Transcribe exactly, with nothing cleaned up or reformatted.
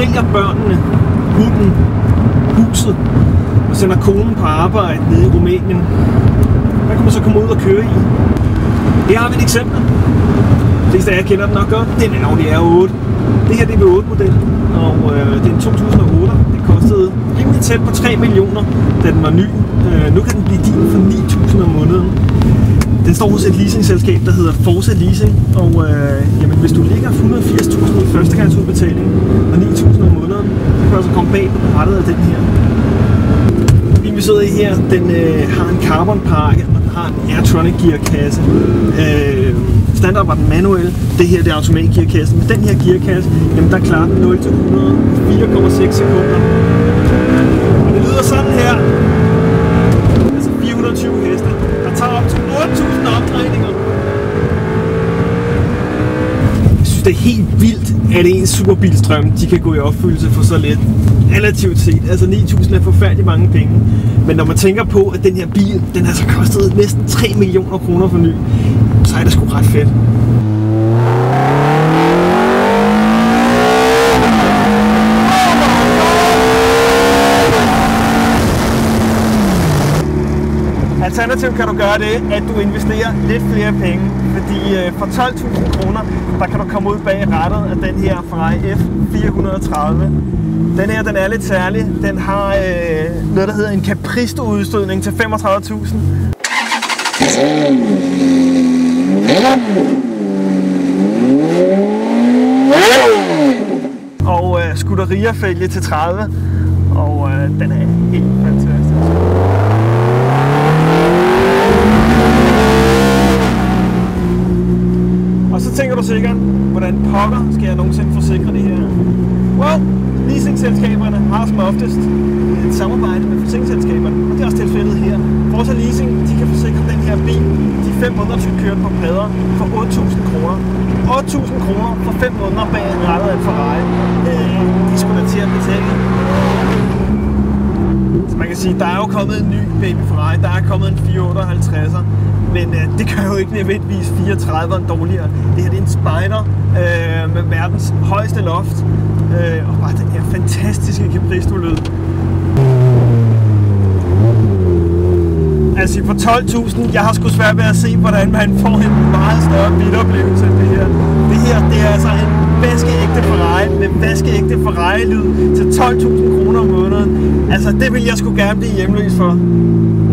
sælger børnene, hunden, huset og sender konen på arbejde nede i Rumænien. Hvad kan man så komme ud og køre i? Her har vi et eksempel. De fleste af jer kender den nok godt. Det er en Audi R otte. Det her det er V otte-modellen, og øh, det er en to tusind og otte. Det kostede rimelig tæt på tre millioner, da den var ny. Øh, nu kan den blive din for ni tusind om måneden. Den står hos et leasingselskab, der hedder Forza Leasing, og øh, jamen, hvis du ligger et hundrede og firs tusind i førstegangsudbetaling og ni tusind om måneden, så kan du altså komme bag på rettet af den her. Bilen vi sidder i her, den øh, har en carbonpakke, og den har en Airtronic gearkasse. Øh, standard var den manuel, det her det er automatgearkassen. Med den her gearkasse, jamen der klarer den nul til hundrede fire komma seks sekunder. Og det lyder sådan her. Altså fire hundrede og tyve heste. Der tager op til otte tusind omdrejninger. Jeg synes det er helt vildt, at ens superbilstrøm de kan gå i opfyldelse for så let. Relativt set. Altså ni tusind er forfærdeligt mange penge. Men når man tænker på, at den her bil, den har så kostet næsten tre millioner kroner for ny, så er det sgu ret fedt. Alternativt kan du gøre det, at du investerer lidt flere penge, fordi øh, for tolv tusind kroner, der kan du komme ud bag rattet af den her Ferrari F fire hundrede og tredive. Den her, den er lidt særlig. Den har øh, noget, der hedder en Capristo-udstødning til femogtredive tusind. Og øh, Scuderia-fælge til tredive. Og øh, den er helt fantastisk. Og så tænker du sikkert, hvordan pokker skal jeg nogensinde forsikre det her? Well, leasingselskaberne har som oftest et samarbejde med forsikringsselskaberne, og det er også tilfældet her. Forza Leasing, de kan forsikre den her bil, de fem måneder til kørt på plader, for otte tusind kroner. otte tusind kroner for fem måneder bag rettet af en Ferrari. Øh, de skulle da til at betale. Så man kan sige, der er jo kommet en ny baby Ferrari, der er kommet en fire otteoghalvtredser. Men øh, det gør jo ikke nødvendigvis fireogtrediveren dårligere. Det her det er en Spider øh, med verdens højeste loft. Øh, og bare den her fantastiske Capristo-lyd. Altså for tolv tusind, jeg har sgu svært ved at se, hvordan man får en meget større biloplevelse end det her. Det her, det er altså en vaskeægte Ferrari med vaskeægte Ferrari-lyd til tolv tusind kroner om måneden. Altså det vil jeg sgu gerne blive hjemløs for.